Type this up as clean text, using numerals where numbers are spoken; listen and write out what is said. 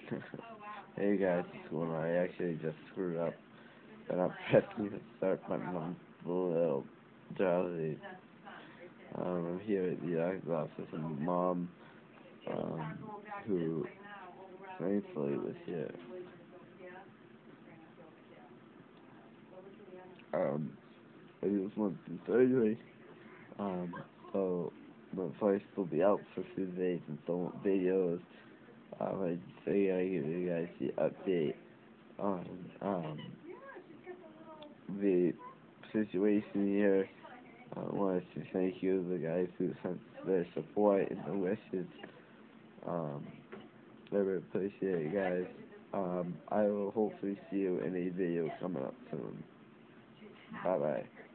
Hey guys, it's one I actually just screwed up and I'm pressing the start button. I'm a little drowsy. I'm here at the doctor's office and mom, um, who thankfully was here. Um, I just went through surgery. Um, so my voice will be out for a few days and some videos. I just figured I'd give you guys the update on, the situation here. I wanted to thank you, the guys who sent their support and the wishes. Um, I really appreciate it, guys. I will hopefully see you in a video coming up soon. Bye bye.